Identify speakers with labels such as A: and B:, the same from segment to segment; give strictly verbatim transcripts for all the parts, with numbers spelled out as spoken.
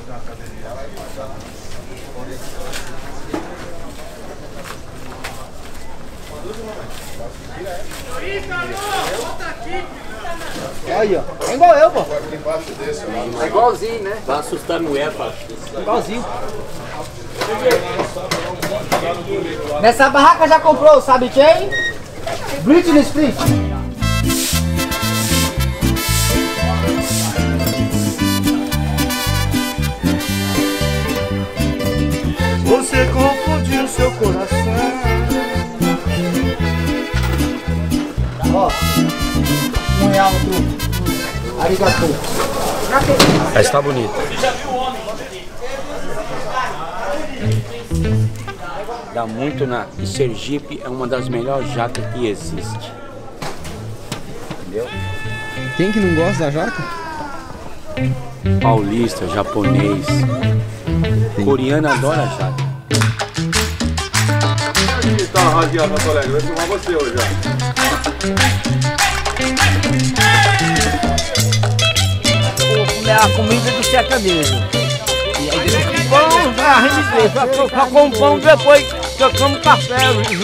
A: Olha, é igual eu, pô.
B: É igualzinho, né? Vai assustar a mulher, pá.
A: Igualzinho. Nessa barraca já comprou, sabe quem? Britney Spears.
C: Você confundiu seu coração.
A: Ó, um real no truco. Arigatou.
D: Essa tá bonita. Dá muito na... E Sergipe é uma das melhores jacas que existe. Entendeu?
E: Quem que não gosta da jaca?
D: Paulista, japonês. Tem. Coreano adora jaca.
F: Tá radiado na colega, vai filmar você hoje já.
B: A comida do sertanejo. E aí depois pão, vai a rende pra com pão, depois tocamos café.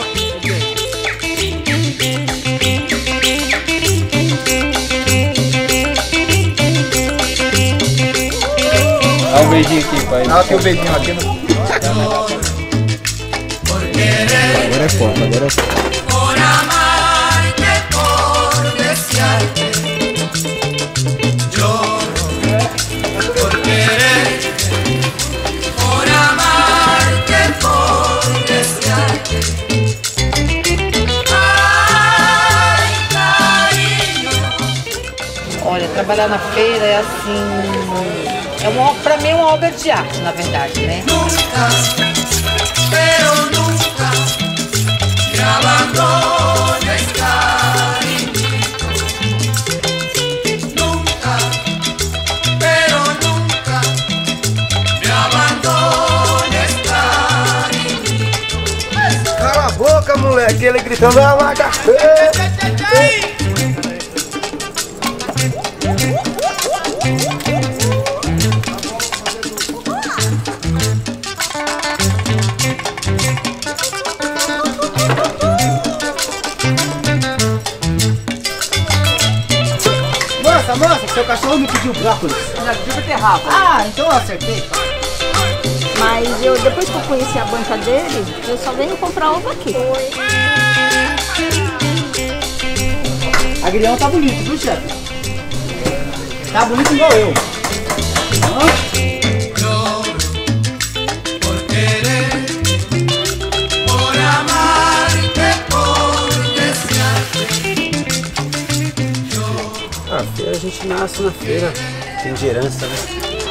E: Dá um beijinho aqui, pai.
A: Dá aqui o beijinho aqui no...
E: Agora é foda, agora é foda.
G: Olha, trabalhar na feira é assim, é uma, pra mim é uma obra de arte, na verdade, né?
C: Nunca, pero nunca me abandone cariño. Nunca, pero nunca me abandone cariño.
A: Cala a boca, moleque, ele gritando a vaga. Moça, moça, seu cachorro me pediu brócolis.
G: Já pediu beterraba.
A: Ah, então eu acertei.
H: Mas eu, depois que eu conheci a banca dele, eu só venho comprar ovo aqui.
A: Agrião tá bonito, viu, chefe? Tá bonito igual eu. Hã?
D: A feira, a gente nasce na feira, tem de herança, né?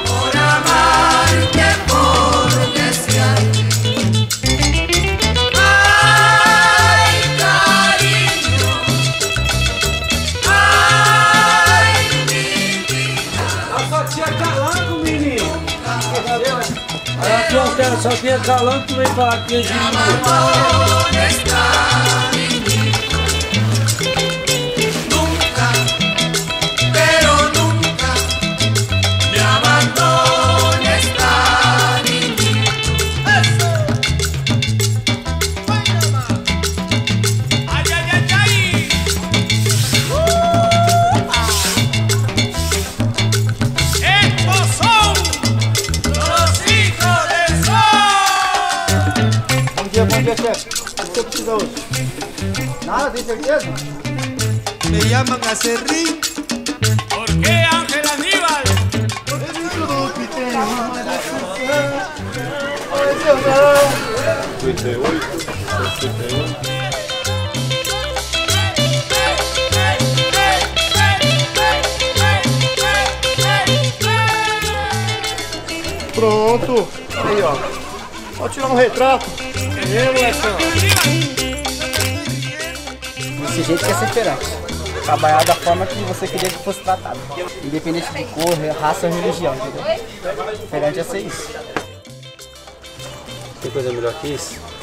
C: Só tinha calango, menino. Aqui eu quero, só tinha calango que vem falar aqui de
A: Bom dia, chefe. O que você precisa hoje? Nada, tem certeza?
C: Me llaman a Serrín. ¿Por qué Ángel Aníbal?
F: cinquenta e oito, sessenta e um.
A: Pronto. Aí, ó. Pode tirar um retrato. É, molecão. Desse jeito que é ser feirante. Trabalhar da forma que você queria que fosse tratado. Independente de cor, raça ou religião, entendeu? Feirante é ser isso.
D: Tem coisa melhor que isso?